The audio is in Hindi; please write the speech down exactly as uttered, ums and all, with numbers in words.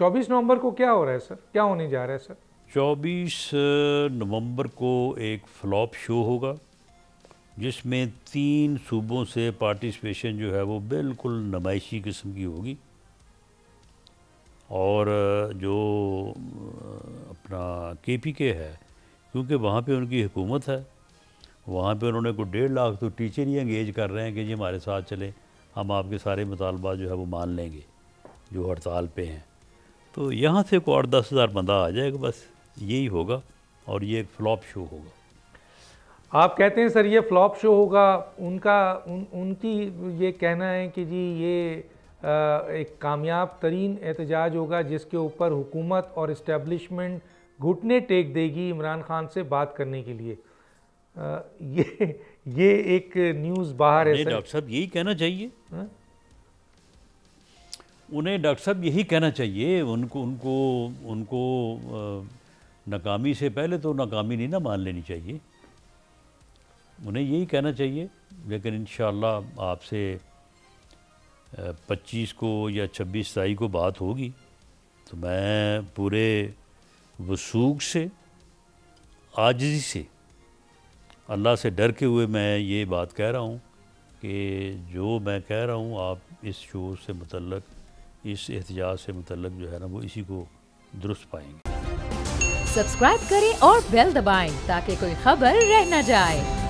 चौबीस नवंबर को क्या हो रहा है सर, क्या होने जा रहा है सर? चौबीस नवंबर को एक फ्लॉप शो होगा जिसमें तीन सूबों से पार्टिसिपेशन जो है वो बिल्कुल नुमाइशी किस्म की होगी। और जो अपना के पी के है, क्योंकि वहाँ पे उनकी हुकूमत है, वहाँ पे उन्होंने कोई डेढ़ लाख तो टीचर ही इंगेज कर रहे हैं कि जी हमारे साथ चले, हम आपके सारे मुतालबा जो है वो मान लेंगे जो हड़ताल पे हैं। तो यहाँ से को आठ दस हज़ार बंदा आ जाएगा, बस यही होगा और ये एक फ्लॉप शो होगा। आप कहते हैं सर ये फ्लॉप शो होगा, उनका उन उनकी ये कहना है कि जी ये आ, एक कामयाब तरीन एहतजाज होगा जिसके ऊपर हुकूमत और इस्टेब्लिशमेंट घुटने टेक देगी इमरान खान से बात करने के लिए। आ, ये ये एक न्यूज़ बाहर है सर। डॉक्टर साहब यही कहना चाहिए हा? उन्हें डॉक्टर साहब यही कहना चाहिए। उनको उनको उनको नाकामी से पहले तो नाकामी नहीं ना मान लेनी चाहिए, उन्हें यही कहना चाहिए। लेकिन इंशाअल्लाह आपसे पच्चीस को या छब्बीस तारीख को बात होगी तो मैं पूरे वसूख से, आजिज़ी से, अल्लाह से डर के हुए मैं ये बात कह रहा हूँ कि जो मैं कह रहा हूँ आप इस शो से मुतल्लक, इस एहतजाज से मुतल्लक जो है ना वो इसी को दुरुस्त पाएंगे। सब्सक्राइब करें और बेल दबाएं ताकि कोई खबर रह न जाए।